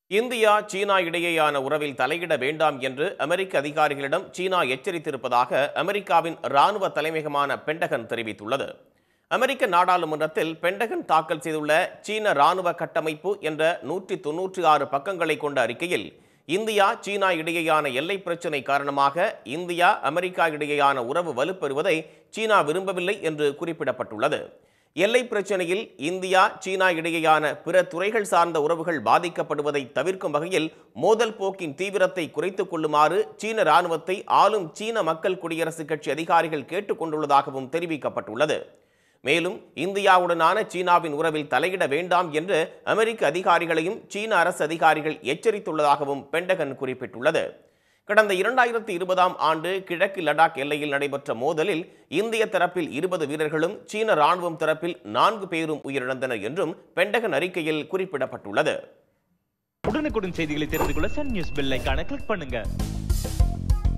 India சீனா இடையேயான உறவில் தலையிட வேண்டாம் என்று அமெரிக்க அதிகாரிகளிடம் சீனா எச்சரித்திருப்பதாக அமெரிக்காவின் இராணுவ தலைமையகமான பென்டகன் தெரிவித்துள்ளது. அமெரிக்க நாடாளுமன்றத்தில் பென்டகன் தாக்கல் செய்துள்ள சீன இராணுவ கட்டமைப்பு என்ற 196 பக்கங்களை கொண்ட அறிக்கையில் இந்தியா சீனா இடையேயான எல்லை பிரச்சினை காரணமாக இந்தியா அமெரிக்கா இடையேயான உறவு வலுப்பெறுவதை சீனா விரும்பவில்லை என்று குறிப்பிடப்பட்டுள்ளது. எல்லை பிரச்சினையில் இந்தியா சீனா இடையேயான பிற துறைகள் சார்ந்த உறவுகள் பாதிக்கப்படுவதை தவிர்க்கும் வகையில் மோதல் போக்கின் தீவிரத்தை குறைத்துக் கொள்ளுமாறு சீன இராணுவத்தை ஆளும் சீன மக்கள் குடியரசுக் கட்சி அதிகாரிகள் கேட்டுக் கொண்டுள்ளதாகவும் தெரிவிக்கப்பட்டுள்ளது. மேலும் இந்தியாவுடனான சீனாவின் உறவில் தலையிட வேண்டாம் என்று அமெரிக்க அதிகாரிகளையும் சீன அரசு அதிகாரிகள் எச்சரித்துள்ளதாகவும் பென்டகன் குறிப்பிட்டுள்ளது. கடந்த 2020ஆம் ஆண்டு கிழக்கு லடாக் எல்லையில் நடைபெற்ற மோதலில் இந்திய தரப்பில் 20 வீரர்களும் சீன ராணுவம் தரப்பில் 4 பேரும் உயிரிழந்தனர் என்றும் பென்டகன் அறிக்கையில் குறிப்பிடப்பட்டுள்ளது. உடனுக்குடன் செய்திகளை தெரிந்து கொள்ள சன் நியூஸ் பெல் ஐகானை கிளிக் பண்ணுங்க.